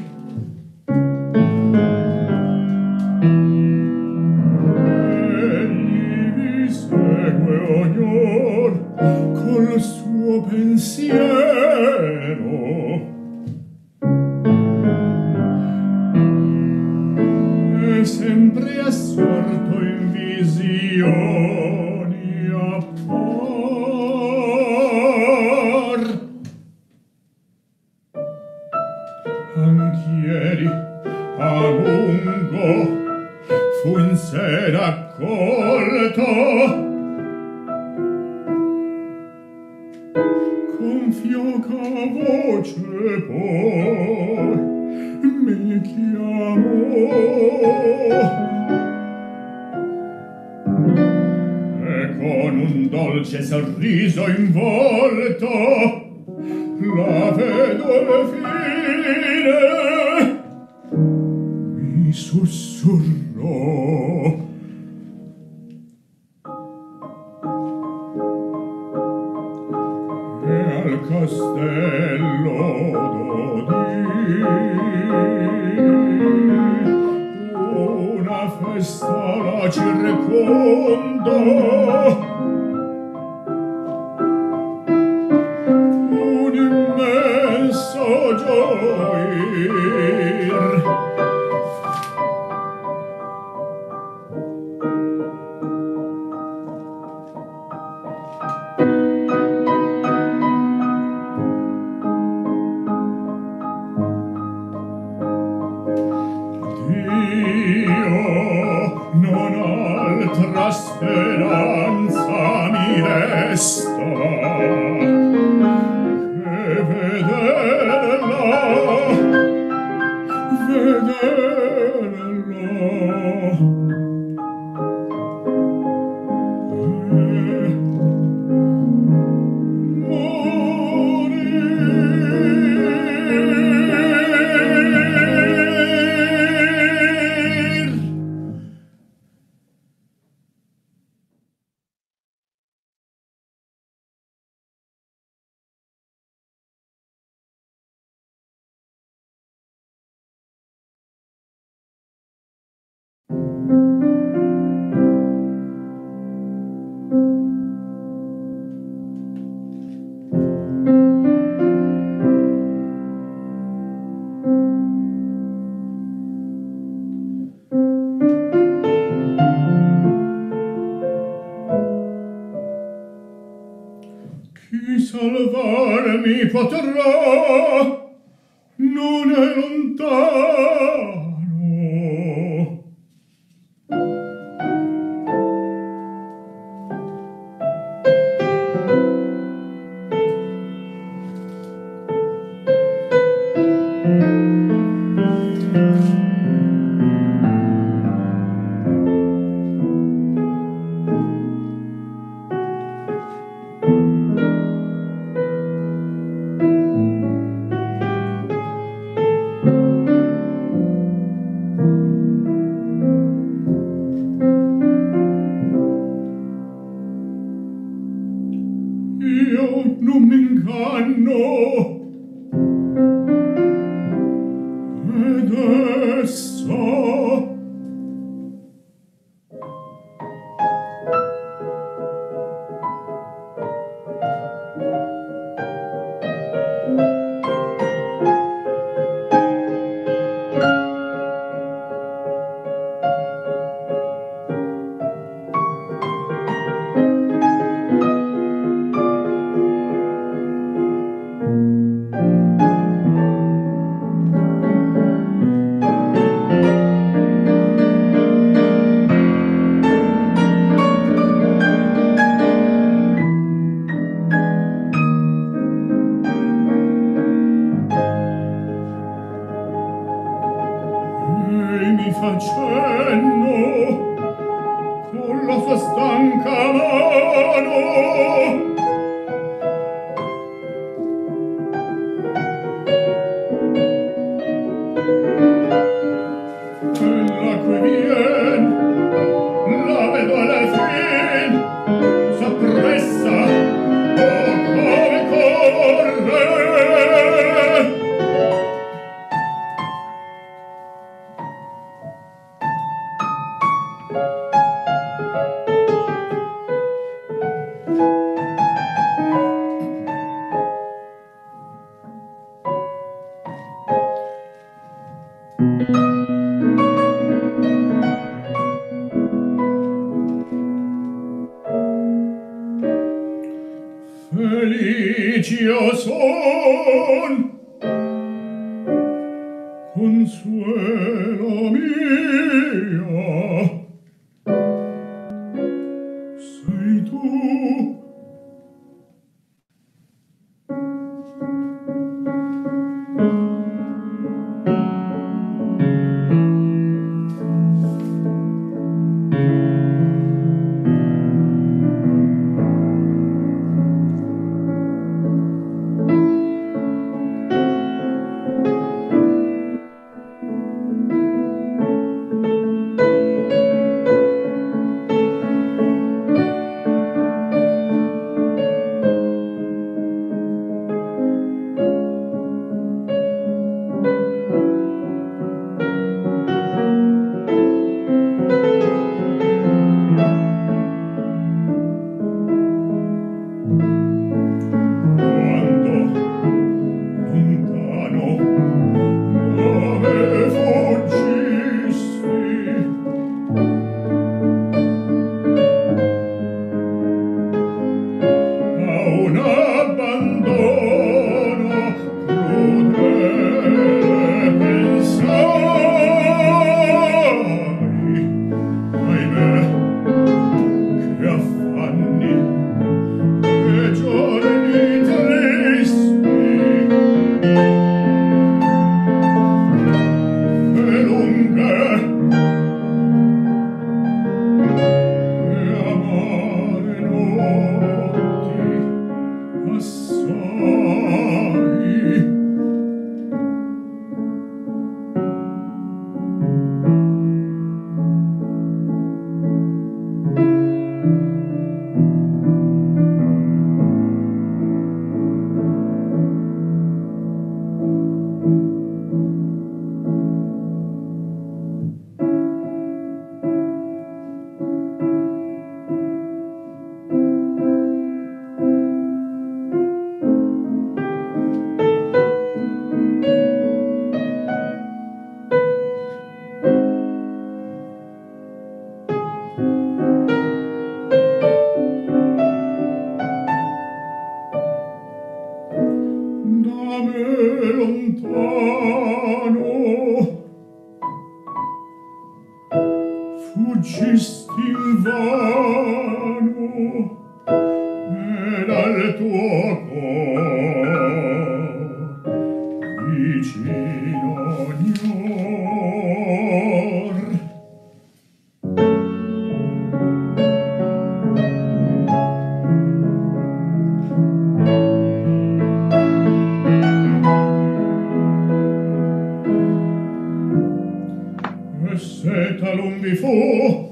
Egli vi segue ognor col suo pensiero. È sempre assorto in visioni appar. Anch'ieri a lungo fu in sé raccolto, con fioca voce poi mi chiamò. E con un dolce sorriso in volto la vedova fine mi sussurrò. E al castello d'Odì una festa la circonda, un immenso gioir. Non altra speranza mi resta che vederla, vederla. Salvarmi potrà, non è lontano. io non mi inganno. Ed essa mi fa cenno con la sua stanca mano. Ella qui vien, la vedo alla fin, s'appressa, oh come corre. Felici io son, consuelo mio, sei tu. Fuggisti invano e dal tuo cor vicino ognor. E se talun vi fu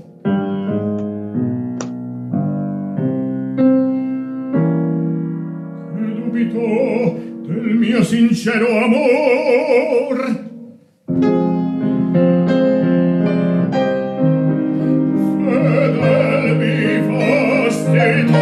dubito del mio sincero amor. Fedel mi fasti tu.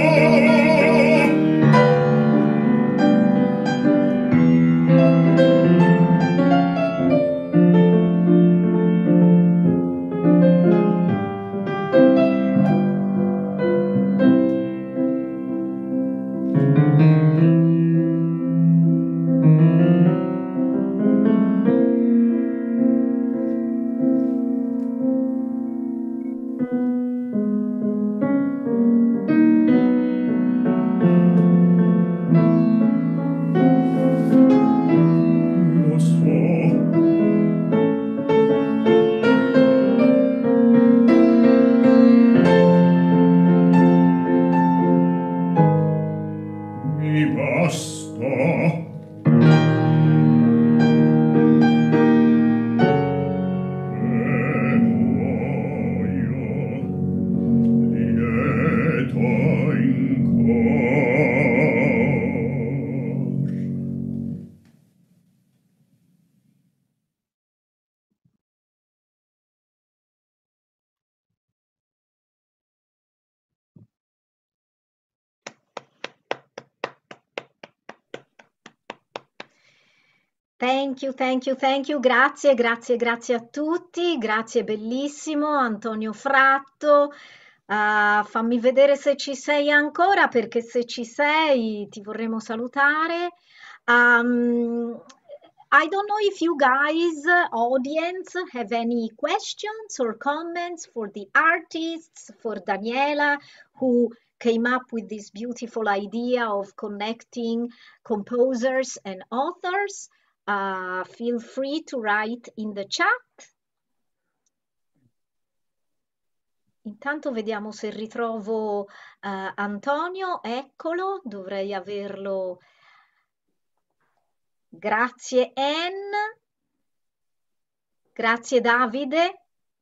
Thank you, thank you, thank you. Grazie, grazie, grazie a tutti. Grazie, bellissimo. Antonio Fratto. Uh, fammi vedere se ci sei ancora, perché se ci sei ti vorremmo salutare. Um, I don't know if you guys, audience, have any questions or comments for the artists, for Daniela, who came up with this beautiful idea of connecting composers and authors. Uh, feel free to write in the chat. Intanto vediamo se ritrovo uh, Antonio. Eccolo, dovrei averlo. Grazie Anne. Grazie Davide.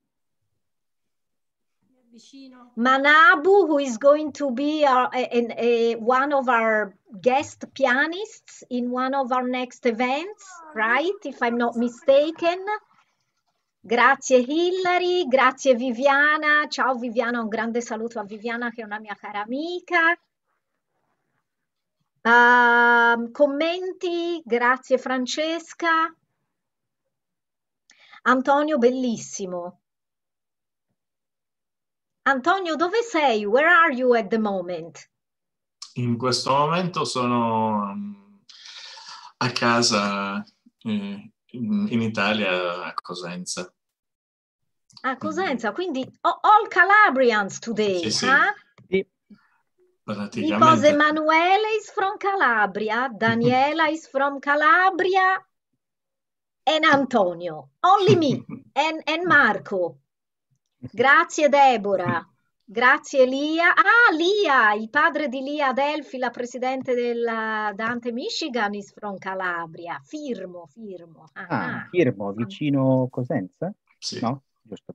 Manabu, who is going to be our, a, a, a, one of our guest pianists in one of our next events, right? If I'm not mistaken. Grazie Hillary, grazie Viviana. Ciao Viviana, un grande saluto a Viviana che è una mia cara amica. Uh, commenti, grazie Francesca. Antonio, bellissimo. Antonio, dove sei? Where are you at the moment? In questo momento sono a casa eh, in, in Italia, a Cosenza. A Cosenza, quindi all Calabrians today, sì, sì. Huh? Sì. Praticamente. Because Emanuele is from Calabria, Daniela is from Calabria, and Antonio. Only me, and, and Marco. Grazie Deborah, grazie Lia. Ah, Lia, il padre di Lia Adelphi, la presidente del Dante Michigan is from Calabria. Firmo, firmo. Ah, ah Firmo, vicino Cosenza? Sì. No, giusto.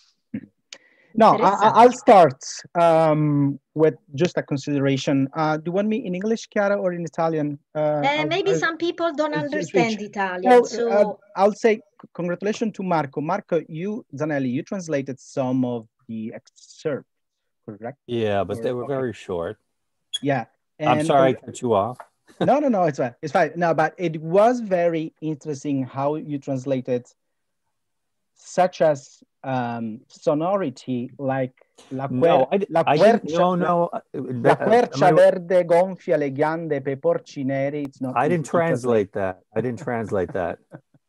No, I, I'll start um, with just a consideration. Uh, do you want me in English, Chiara, or in Italian? Uh, uh, maybe I'll, some people don't I'll, understand Italian. Well, so uh, I'll say congratulations to Marco. Marco, you, Zanelli, you translated some of the excerpts, correct? Yeah, but or, they were okay. very short. Yeah. And I'm sorry I cut you off. no, no, no, it's fine. It's fine. No, but it was very interesting how you translated such as um, sonority, like la, quer no, I, la I quercia, no, no, la, la quercia I, verde gonfia le ghiande pe porci neri. It's not I didn't translate that. I didn't translate that.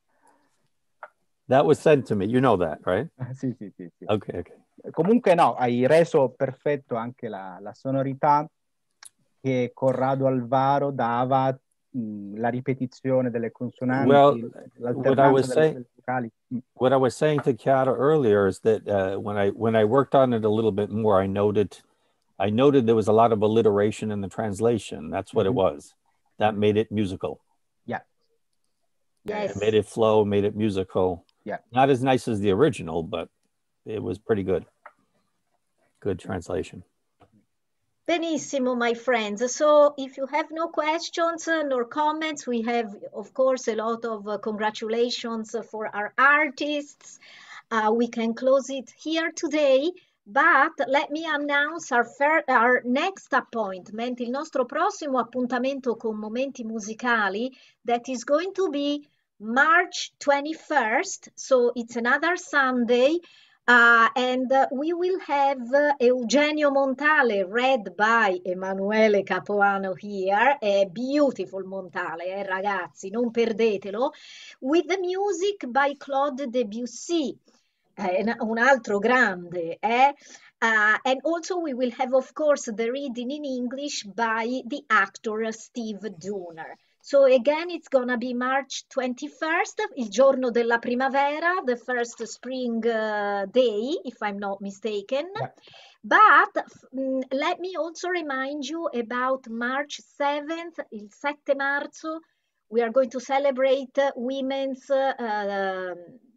That was sent to me. You know that, right? sì, sì, sì, sì. Ok, ok. Comunque no, hai reso perfetto anche la, la sonorità che Corrado Alvaro dava, mh, la ripetizione delle consonanti, well, l'alternanza delle, delle vocali. What I was saying to Chiara earlier is that uh, when I when I worked on it a little bit more, I noted I noted there was a lot of alliteration in the translation. That's what mm-hmm. it was. That made it musical. Yeah. Yes. It made it flow, made it musical. Yeah. Not as nice as the original, but it was pretty good. Good translation. Benissimo, my friends. So if you have no questions uh, nor comments, we have, of course, a lot of uh, congratulations for our artists. Uh, we can close it here today, but let me announce our, our next appointment, il nostro prossimo appuntamento con Momenti Musicali, that is going to be March twenty-first. So it's another Sunday. Uh, and uh, we will have uh, Eugenio Montale, read by Emanuele Capuano here, a beautiful Montale, eh, ragazzi, non perdetelo, with the music by Claude Debussy, eh, un altro grande. Eh? Uh, and also we will have, of course, the reading in English by the actor Steve Dooner. So again, it's gonna be March twenty-first, il giorno della primavera, the first spring uh, day, if I'm not mistaken. Yeah. But um, let me also remind you about March seventh, il sette marzo, we are going to celebrate uh, Women's, uh,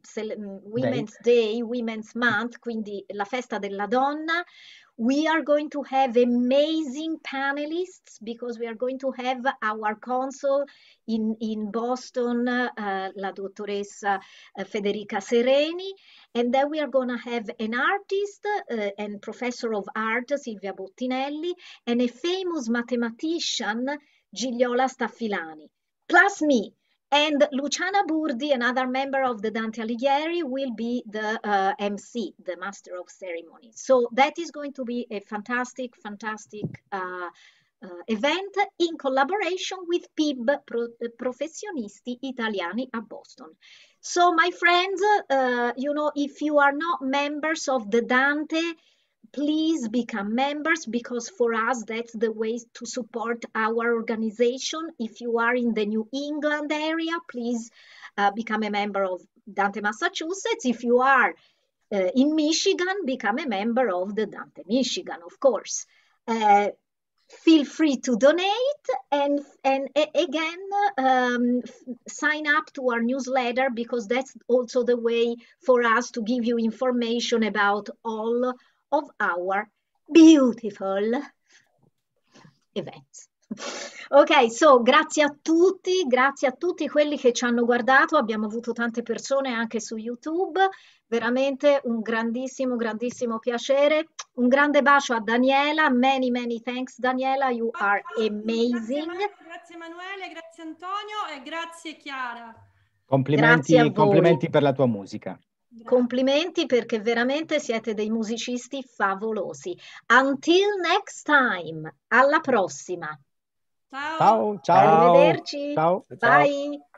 Women's Day. Day, Women's Month, quindi la festa della donna. We are going to have amazing panelists because we are going to have our consul in, in Boston, uh, la dottoressa uh, Federica Sereni, and then we are going to have an artist uh, and professor of art, Silvia Bottinelli, and a famous mathematician, Gigliola Staffilani, plus me. And Luciana Burdi, another member of the Dante Alighieri, will be the uh, M C, the Master of Ceremonies. So that is going to be a fantastic, fantastic uh, uh, event in collaboration with P I B, Pro Professionisti Italiani a Boston. So my friends, uh, you know, if you are not members of the Dante, please become members, because for us, that's the way to support our organization. If you are in the New England area, please uh, become a member of Dante Massachusetts. If you are uh, in Michigan, become a member of the Dante Michigan, of course. Uh, feel free to donate, and, and again, um, sign up to our newsletter, because that's also the way for us to give you information about all of our beautiful events. Ok, so grazie a tutti, grazie a tutti quelli che ci hanno guardato, abbiamo avuto tante persone anche su YouTube, veramente un grandissimo, grandissimo piacere, un grande bacio a Daniela, many, many thanks Daniela, you are amazing. Grazie, grazie Emanuele, grazie Antonio e grazie Chiara. Complimenti, grazie complimenti per la tua musica. Complimenti, perché veramente siete dei musicisti favolosi. Until next time, alla prossima. Ciao. Ciao, ciao. Arrivederci. Ciao. Bye.